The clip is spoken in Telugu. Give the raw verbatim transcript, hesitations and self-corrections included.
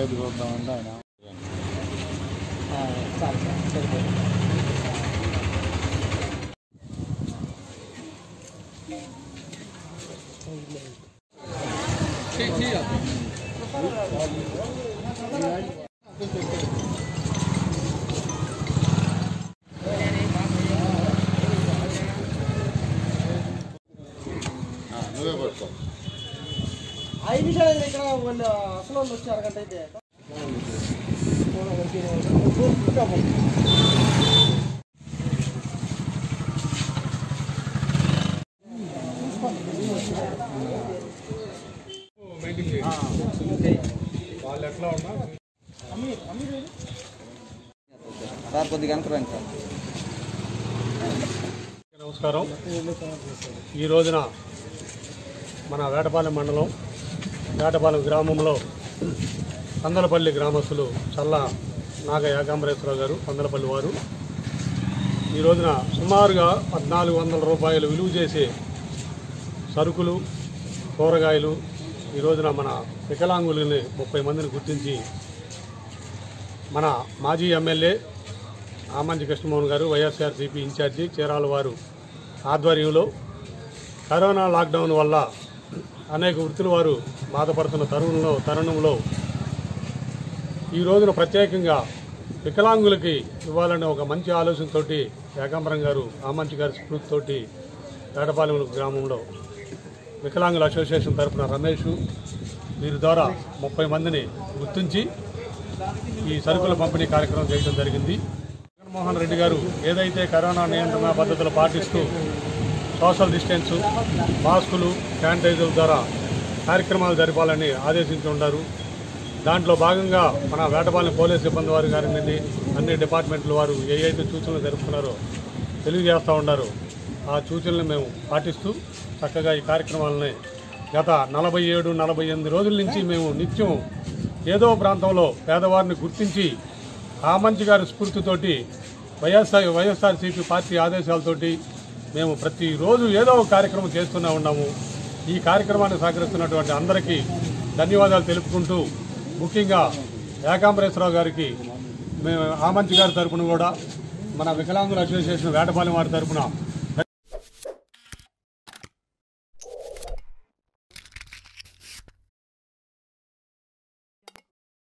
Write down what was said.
లేదు చూద్దామంటే ఆయన నువ్వే పట్టుకో ఐదు నిమిషాలు ఇక్కడ వాళ్ళు అసలు వాళ్ళు వచ్చి అరగంట అయితే వాళ్ళు ఎట్లా ఉన్నా సార్ కొద్దిగా అనుకురండి సార్. నమస్కారం. ఈ రోజున మన వేటపాలెం మండలం వేటపాలెం గ్రామంలో పందలపల్లి గ్రామస్తులు చల్ల నాగ యాకాంబరేశ్వరరావు గారు పందలపల్లి వారు ఈ రోజున సుమారుగా పద్నాలుగు వందల రూపాయలు విలువ చేసే సరుకులు కూరగాయలు ఈ రోజున మన వికలాంగులని ముప్పై మందిని గుర్తించి మన మాజీ ఎమ్మెల్యే ఆమంచి కృష్ణమోహన్ గారు వైఎస్ఆర్సీపీ ఇన్ఛార్జి చీరాల వారు ఆధ్వర్యంలో కరోనా లాక్డౌన్ వల్ల అనేక వృత్తుల వారు బాధపడుతున్న తరుణంలో తరుణంలో ఈ రోజున ప్రత్యేకంగా వికలాంగులకి ఇవ్వాలనే ఒక మంచి ఆలోచనతోటి ఏకాంబరం గారు ఆమంచి గారి స్ఫూర్తితోటి వేటపాలెం గ్రామంలో వికలాంగుల అసోసియేషన్ తరఫున రమేష్ వీరి ద్వారా ముప్పై మందిని గుర్తించి ఈ సరుకుల పంపిణీ కార్యక్రమం చేయడం జరిగింది. జగన్మోహన్ రెడ్డి గారు ఏదైతే కరోనా నియంత్రణ పద్ధతులు పాటిస్తూ సోషల్ డిస్టెన్సు మాస్కులు శానిటైజర్ల ద్వారా కార్యక్రమాలు జరపాలని ఆదేశించి ఉన్నారు. దాంట్లో భాగంగా మన వేటపాలెం పోలీస్ సిబ్బంది వారు కానివ్వండి అన్ని డిపార్ట్మెంట్ల వారు ఏ అయితే సూచనలు జరుపుతున్నారో తెలియజేస్తూ ఉన్నారు. ఆ సూచనలు మేము పాటిస్తూ చక్కగా ఈ కార్యక్రమాలని గత నలభై ఏడు నలభై ఎనిమిది రోజుల నుంచి మేము నిత్యం ఏదో ప్రాంతంలో పేదవారిని గుర్తించి ఆమంచి గారి స్ఫూర్తితోటి వైఎస్ఆర్ వైఎస్ఆర్సీపీ పార్టీ ఆదేశాలతోటి మేము ప్రతిరోజు ఏదో ఒక కార్యక్రమం చేస్తూనే ఉన్నాము. ఈ కార్యక్రమాన్ని సహకరిస్తున్నటువంటి అందరికీ ధన్యవాదాలు తెలుపుకుంటూ ముఖ్యంగా ఏకాంబరేశ్వరరావు గారికి మేము ఆమంచి గారి తరఫున కూడా మన వికలాంగుల అసోసియేషన్ వేటపాలెం వారి తరఫున